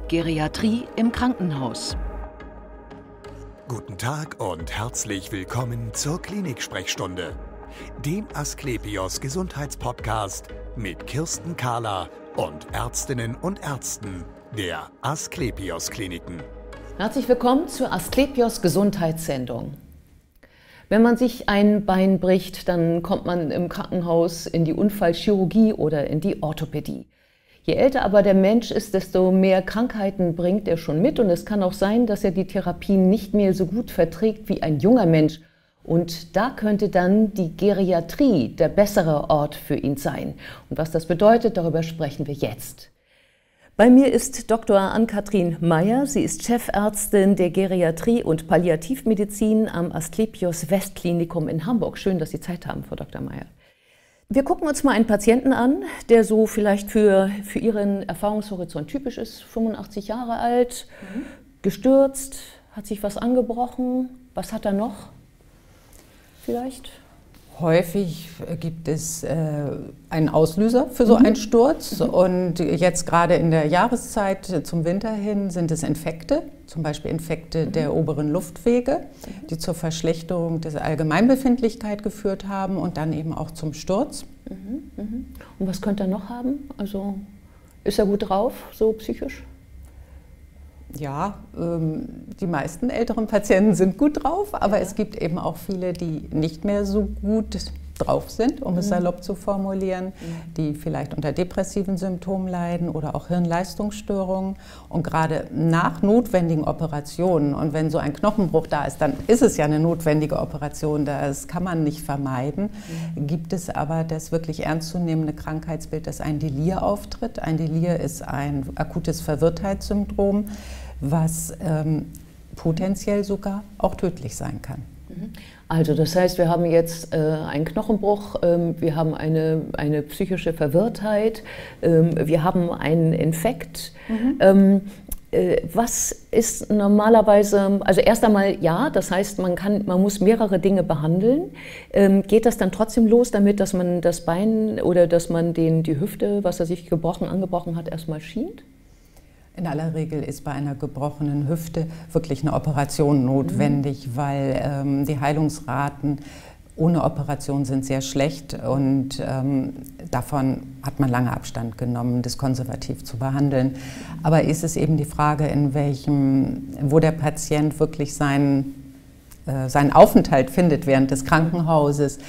Geriatrie im Krankenhaus. Guten Tag und herzlich willkommen zur Klinik-Sprechstunde, dem Asklepios Gesundheitspodcast mit Kirsten Kahler und Ärztinnen und Ärzten der Asklepios Kliniken. Herzlich willkommen zur Asklepios Gesundheitssendung. Wenn man sich ein Bein bricht, dann kommt man im Krankenhaus in die Unfallchirurgie oder in die Orthopädie. Je älter aber der Mensch ist, desto mehr Krankheiten bringt er schon mit. Und es kann auch sein, dass er die Therapien nicht mehr so gut verträgt wie ein junger Mensch. Und da könnte dann die Geriatrie der bessere Ort für ihn sein. Und was das bedeutet, darüber sprechen wir jetzt. Bei mir ist Dr. Ann-Kathrin Meyer. Sie ist Chefärztin der Geriatrie und Palliativmedizin am Asklepios Westklinikum in Hamburg. Schön, dass Sie Zeit haben, Frau Dr. Meyer. Wir gucken uns mal einen Patienten an, der so vielleicht für Ihren Erfahrungshorizont typisch ist. 85 Jahre alt, gestürzt, hat sich was angebrochen. Was hat er noch vielleicht? Häufig gibt es einen Auslöser für so einen Sturz und jetzt gerade in der Jahreszeit zum Winter hin sind es Infekte, zum Beispiel Infekte der oberen Luftwege, die zur Verschlechterung der Allgemeinbefindlichkeit geführt haben und dann eben auch zum Sturz. Und was könnte er noch haben? Also ist er gut drauf, so psychisch? Ja, die meisten älteren Patienten sind gut drauf, aber es gibt eben auch viele, die nicht mehr so gut drauf sind, um es salopp zu formulieren, die vielleicht unter depressiven Symptomen leiden oder auch Hirnleistungsstörungen. Und gerade nach notwendigen Operationen, und wenn so ein Knochenbruch da ist, dann ist es ja eine notwendige Operation, das kann man nicht vermeiden, gibt es aber das wirklich ernstzunehmende Krankheitsbild, dass ein Delir auftritt. Ein Delir ist ein akutes Verwirrtheitssyndrom, was potenziell sogar auch tödlich sein kann. Also das heißt, wir haben jetzt einen Knochenbruch, wir haben eine psychische Verwirrtheit, wir haben einen Infekt. Was ist normalerweise, also erst einmal ja, das heißt, man muss mehrere Dinge behandeln. Geht das dann trotzdem los damit, dass man das Bein oder dass man die Hüfte, was er sich angebrochen hat, erstmal schient? In aller Regel ist bei einer gebrochenen Hüfte wirklich eine Operation notwendig, weil die Heilungsraten ohne Operation sind sehr schlecht und davon hat man lange Abstand genommen, das konservativ zu behandeln. Aber ist es eben die Frage, wo der Patient wirklich seinen Aufenthalt findet während des Krankenhauses.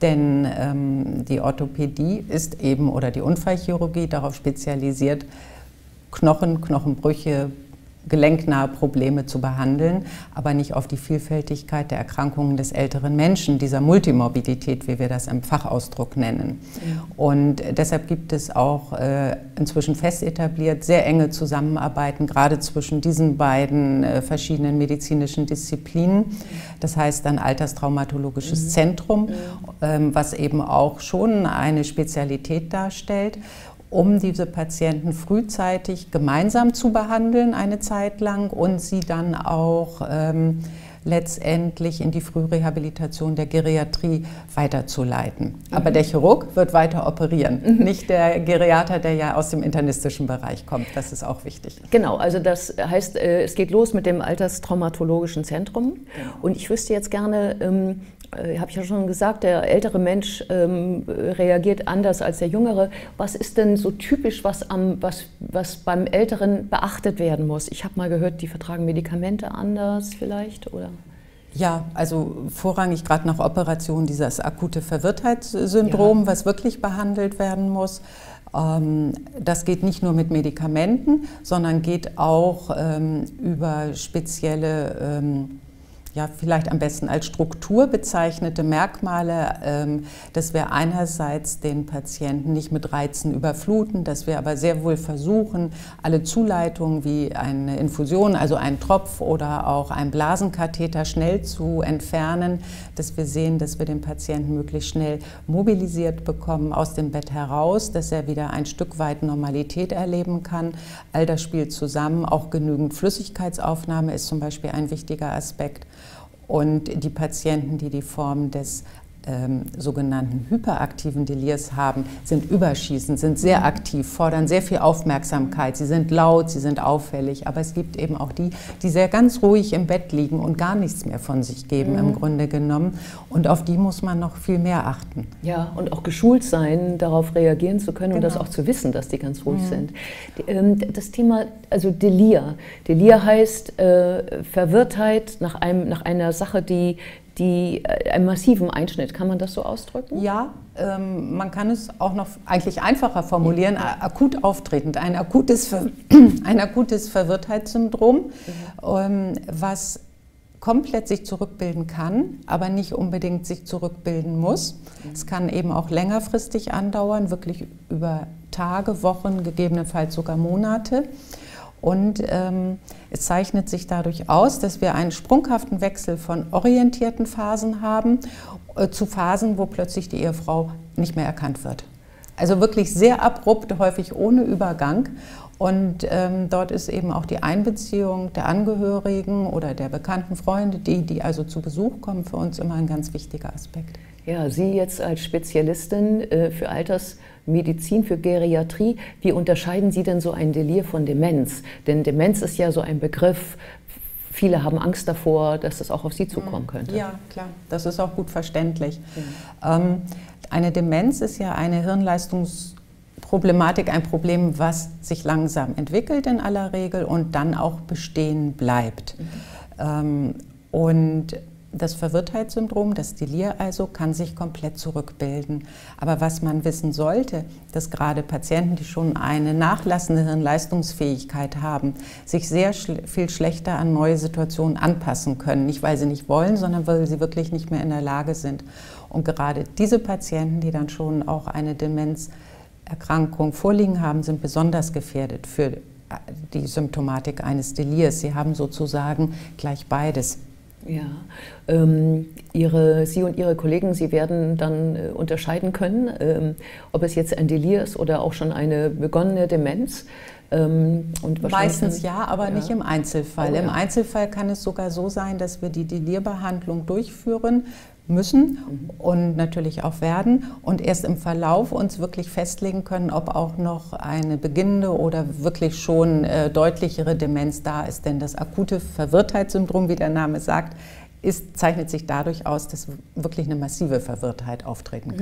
Denn die Orthopädie ist eben, oder die Unfallchirurgie, darauf spezialisiert, Knochenbrüche, gelenknahe Probleme zu behandeln, aber nicht auf die Vielfältigkeit der Erkrankungen des älteren Menschen, dieser Multimorbidität, wie wir das im Fachausdruck nennen. Und deshalb gibt es auch inzwischen fest etabliert sehr enge Zusammenarbeiten, gerade zwischen diesen beiden verschiedenen medizinischen Disziplinen. Das heißt ein Alterstraumatologisches Zentrum, was eben auch schon eine Spezialität darstellt, um diese Patienten frühzeitig gemeinsam zu behandeln eine Zeit lang und sie dann auch letztendlich in die Frührehabilitation der Geriatrie weiterzuleiten. Aber der Chirurg wird weiter operieren, nicht der Geriater, der ja aus dem internistischen Bereich kommt. Das ist auch wichtig. Genau, also das heißt, es geht los mit dem Alterstraumatologischen Zentrum. Und ich wüsste jetzt gerne, habe ich ja schon gesagt, der ältere Mensch reagiert anders als der jüngere. Was ist denn so typisch, was beim Älteren beachtet werden muss? Ich habe mal gehört, die vertragen Medikamente anders vielleicht, oder? Ja, also vorrangig gerade nach Operation dieses akute Verwirrtheitssyndrom, was wirklich behandelt werden muss. Das geht nicht nur mit Medikamenten, sondern geht auch über spezielle ja, vielleicht am besten als Struktur bezeichnete Merkmale, dass wir einerseits den Patienten nicht mit Reizen überfluten, dass wir aber sehr wohl versuchen, alle Zuleitungen wie eine Infusion, also ein Tropf oder auch ein Blasenkatheter schnell zu entfernen, dass wir sehen, dass wir den Patienten möglichst schnell mobilisiert bekommen aus dem Bett heraus, dass er wieder ein Stück weit Normalität erleben kann. All das spielt zusammen, auch genügend Flüssigkeitsaufnahme ist zum Beispiel ein wichtiger Aspekt. Und die Patienten, die die Form des sogenannten hyperaktiven Delirs haben, sind überschießend, sind sehr aktiv, fordern sehr viel Aufmerksamkeit. Sie sind laut, sie sind auffällig, aber es gibt eben auch die, die sehr ganz ruhig im Bett liegen und gar nichts mehr von sich geben, im Grunde genommen. Und auf die muss man noch viel mehr achten. Ja, und auch geschult sein, darauf reagieren zu können und das auch zu wissen, dass die ganz ruhig sind. Das Thema, also Delir. Delir heißt Verwirrtheit nach einer Sache, die einen massiven Einschnitt, kann man das so ausdrücken? Ja, man kann es auch noch eigentlich einfacher formulieren, akut auftretend, ein akutes Verwirrtheitssyndrom, was komplett sich zurückbilden kann, aber nicht unbedingt sich zurückbilden muss. Es kann eben auch längerfristig andauern, wirklich über Tage, Wochen, gegebenenfalls sogar Monate. Und es zeichnet sich dadurch aus, dass wir einen sprunghaften Wechsel von orientierten Phasen haben zu Phasen, wo plötzlich die Ehefrau nicht mehr erkannt wird. Also wirklich sehr abrupt, häufig ohne Übergang. Und dort ist eben auch die Einbeziehung der Angehörigen oder der bekannten Freunde, die also zu Besuch kommen, für uns immer ein ganz wichtiger Aspekt. Ja, Sie jetzt als Spezialistin für Altersmedizin, für Geriatrie, wie unterscheiden Sie denn so ein Delir von Demenz? Denn Demenz ist ja so ein Begriff, viele haben Angst davor, dass das auch auf Sie zukommen könnte. Ja, klar, das ist auch gut verständlich. Eine Demenz ist ja eine Hirnleistungsproblematik, ein Problem, was sich langsam entwickelt in aller Regel und dann auch bestehen bleibt. Und das Verwirrtheitssyndrom, das Delir also, kann sich komplett zurückbilden. Aber was man wissen sollte, dass gerade Patienten, die schon eine nachlassende Hirnleistungsfähigkeit haben, sich sehr viel schlechter an neue Situationen anpassen können. Nicht, weil sie nicht wollen, sondern weil sie wirklich nicht mehr in der Lage sind. Und gerade diese Patienten, die dann schon auch eine Demenzerkrankung vorliegen haben, sind besonders gefährdet für die Symptomatik eines Delirs. Sie haben sozusagen gleich beides. Ja, Sie und Ihre Kollegen, Sie werden dann unterscheiden können, ob es jetzt ein Delir ist oder auch schon eine begonnene Demenz. Und meistens ja, aber nicht im Einzelfall. Im Einzelfall kann es sogar so sein, dass wir die Delirbehandlung durchführen müssen und natürlich auch werden und erst im Verlauf uns wirklich festlegen können, ob auch noch eine beginnende oder wirklich schon deutlichere Demenz da ist. Denn das akute Verwirrtheitssyndrom, wie der Name sagt, zeichnet sich dadurch aus, dass wirklich eine massive Verwirrtheit auftreten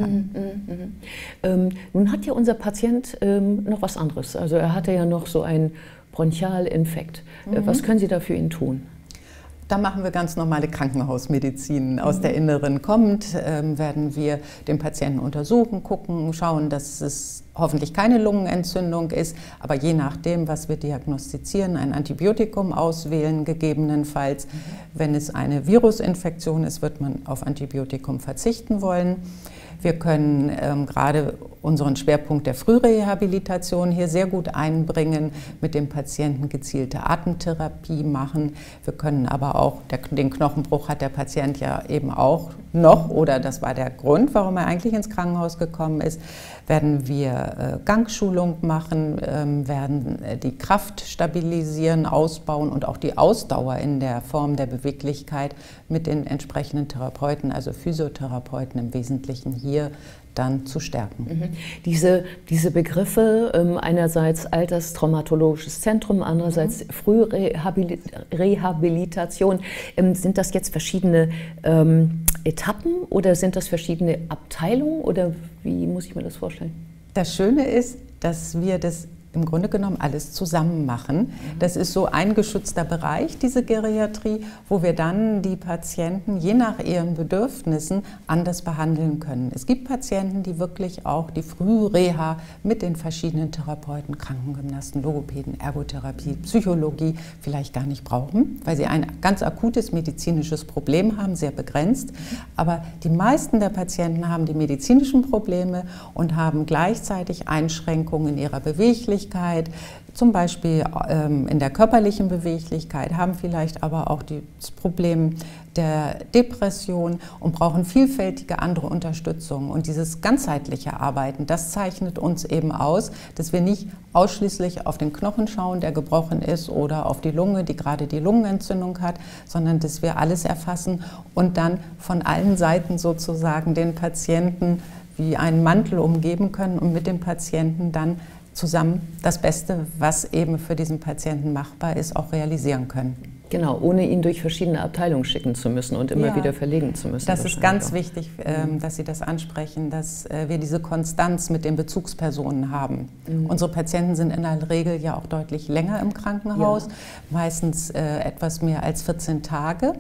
kann. Nun hat ja unser Patient noch was anderes. Also er hatte ja noch so einen Bronchialinfekt. Was können Sie da für ihn tun? Da machen wir ganz normale Krankenhausmedizin. Aus der Inneren kommend werden wir den Patienten untersuchen, gucken, schauen, dass es hoffentlich keine Lungenentzündung ist, aber je nachdem, was wir diagnostizieren, ein Antibiotikum auswählen gegebenenfalls. Wenn es eine Virusinfektion ist, wird man auf Antibiotikum verzichten wollen. Wir können gerade unseren Schwerpunkt der Frührehabilitation hier sehr gut einbringen, mit dem Patienten gezielte Atemtherapie machen. Wir können aber auch, den Knochenbruch hat der Patient ja eben auch noch, oder das war der Grund, warum er eigentlich ins Krankenhaus gekommen ist, werden wir Gangschulung machen, werden die Kraft stabilisieren, ausbauen und auch die Ausdauer in der Form der Beweglichkeit mit den entsprechenden Therapeuten, also Physiotherapeuten im Wesentlichen hier dann zu stärken. Diese Begriffe, einerseits Alterstraumatologisches Zentrum, andererseits Frührehabilitation, sind das jetzt verschiedene Etappen oder sind das verschiedene Abteilungen oder wie muss ich mir das vorstellen? Das Schöne ist, dass wir das im Grunde genommen alles zusammen machen. Das ist so ein geschützter Bereich, diese Geriatrie, wo wir dann die Patienten je nach ihren Bedürfnissen anders behandeln können. Es gibt Patienten, die wirklich auch die Frühreha mit den verschiedenen Therapeuten, Krankengymnasten, Logopäden, Ergotherapie, Psychologie vielleicht gar nicht brauchen, weil sie ein ganz akutes medizinisches Problem haben, sehr begrenzt. Aber die meisten der Patienten haben die medizinischen Probleme und haben gleichzeitig Einschränkungen in ihrer Beweglichkeit, Beweglichkeit, zum Beispiel in der körperlichen Beweglichkeit, haben vielleicht aber auch das Problem der Depression und brauchen vielfältige andere Unterstützung. Und dieses ganzheitliche Arbeiten, das zeichnet uns eben aus, dass wir nicht ausschließlich auf den Knochen schauen, der gebrochen ist, oder auf die Lunge, die gerade die Lungenentzündung hat, sondern dass wir alles erfassen und dann von allen Seiten sozusagen den Patienten wie einen Mantel umgeben können und mit dem Patienten dann zusammen das Beste, was eben für diesen Patienten machbar ist, auch realisieren können. Genau, ohne ihn durch verschiedene Abteilungen schicken zu müssen und immer wieder verlegen zu müssen. Das ist ganz wichtig, dass Sie das ansprechen, dass wir diese Konstanz mit den Bezugspersonen haben. Unsere Patienten sind in der Regel ja auch deutlich länger im Krankenhaus, meistens etwas mehr als 14 Tage.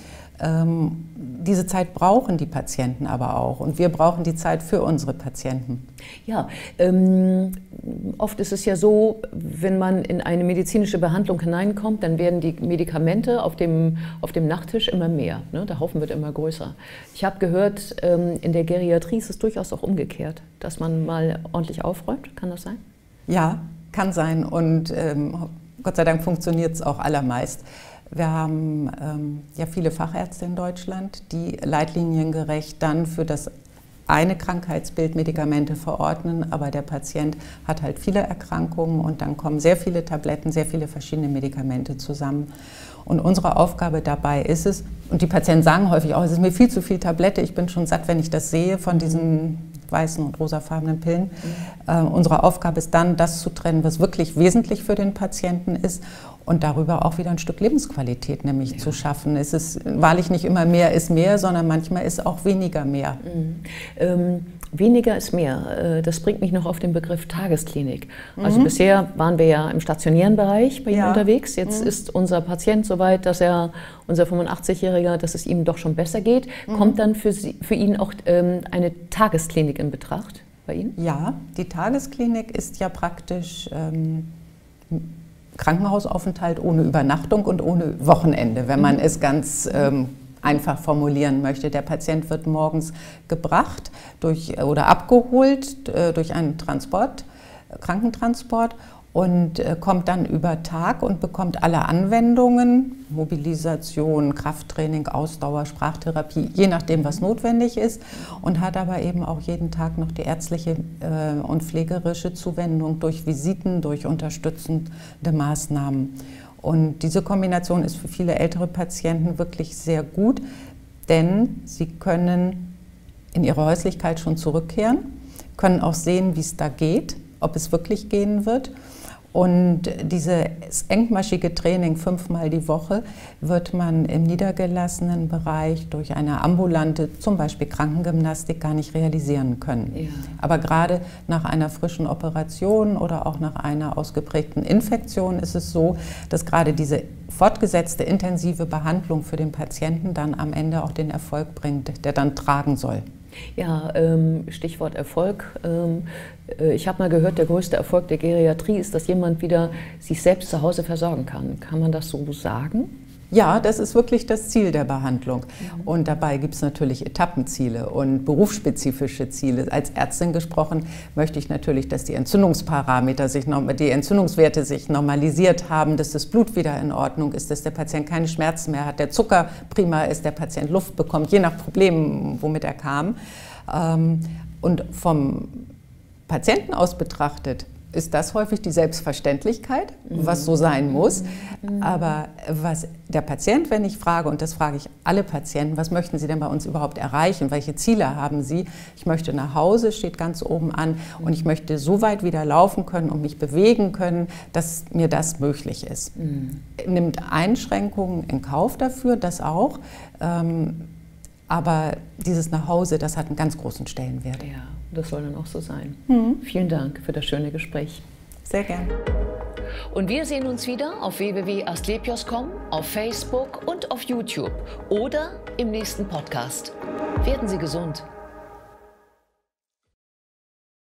Diese Zeit brauchen die Patienten aber auch und wir brauchen die Zeit für unsere Patienten. Ja, oft ist es ja so, wenn man in eine medizinische Behandlung hineinkommt, dann werden die Medikamente auf dem Nachttisch immer mehr. Ne? Der Haufen wird immer größer. Ich habe gehört, in der Geriatrie ist es durchaus auch umgekehrt, dass man mal ordentlich aufräumt. Kann das sein? Ja, kann sein und Gott sei Dank funktioniert es auch allermeist. Wir haben ja viele Fachärzte in Deutschland, die leitliniengerecht dann für das eine Krankheitsbild Medikamente verordnen, aber der Patient hat halt viele Erkrankungen und dann kommen sehr viele Tabletten, sehr viele verschiedene Medikamente zusammen. Und unsere Aufgabe dabei ist es, und die Patienten sagen häufig auch, es ist mir viel zu viel Tablette, ich bin schon satt, wenn ich das sehe von diesen weißen und rosafarbenen Pillen. Unsere Aufgabe ist dann, das zu trennen, was wirklich wesentlich für den Patienten ist und darüber auch wieder ein Stück Lebensqualität nämlich zu schaffen. Es ist wahrlich nicht immer mehr ist mehr, sondern manchmal ist auch weniger mehr. Weniger ist mehr. Das bringt mich noch auf den Begriff Tagesklinik. Also bisher waren wir ja im stationären Bereich bei Ihnen unterwegs. Jetzt ist unser Patient so weit, dass unser 85-Jähriger, dass es ihm doch schon besser geht. Kommt dann für ihn auch eine Tagesklinik in Betracht bei Ihnen? Ja, die Tagesklinik ist ja praktisch Krankenhausaufenthalt ohne Übernachtung und ohne Wochenende, wenn man es ganz einfach formulieren möchte. Der Patient wird morgens gebracht oder abgeholt durch einen Krankentransport und kommt dann über Tag und bekommt alle Anwendungen, Mobilisation, Krafttraining, Ausdauer, Sprachtherapie, je nachdem, was notwendig ist und hat aber eben auch jeden Tag noch die ärztliche und pflegerische Zuwendung durch Visiten, durch unterstützende Maßnahmen. Und diese Kombination ist für viele ältere Patienten wirklich sehr gut, denn sie können in ihre Häuslichkeit schon zurückkehren, können auch sehen, wie es da geht, ob es wirklich gehen wird. Und dieses engmaschige Training 5-mal die Woche wird man im niedergelassenen Bereich durch eine ambulante, zum Beispiel Krankengymnastik, gar nicht realisieren können. Ja. Aber gerade nach einer frischen Operation oder auch nach einer ausgeprägten Infektion ist es so, dass gerade diese fortgesetzte intensive Behandlung für den Patienten dann am Ende auch den Erfolg bringt, der dann tragen soll. Ja, Stichwort Erfolg. Ich habe mal gehört, der größte Erfolg der Geriatrie ist, dass jemand wieder sich selbst zu Hause versorgen kann. Kann man das so sagen? Ja, das ist wirklich das Ziel der Behandlung. Und dabei gibt es natürlich Etappenziele und berufsspezifische Ziele. Als Ärztin gesprochen möchte ich natürlich, dass die Entzündungsparameter die Entzündungswerte sich normalisiert haben, dass das Blut wieder in Ordnung ist, dass der Patient keine Schmerzen mehr hat, der Zucker prima ist, der Patient Luft bekommt, je nach Problem, womit er kam. Und vom Patienten aus betrachtet, ist das häufig die Selbstverständlichkeit, was so sein muss. Aber was der Patient, wenn ich frage, und das frage ich alle Patienten, was möchten Sie denn bei uns überhaupt erreichen? Welche Ziele haben Sie? Ich möchte nach Hause, steht ganz oben an, und ich möchte so weit wieder laufen können und mich bewegen können, dass mir das möglich ist. Nimmt Einschränkungen in Kauf dafür, das auch. Aber dieses Nachhause, das hat einen ganz großen Stellenwert. Ja, das soll dann auch so sein. Vielen Dank für das schöne Gespräch. Sehr gern. Und wir sehen uns wieder auf www.asklepios.com, auf Facebook und auf YouTube oder im nächsten Podcast. Werden Sie gesund!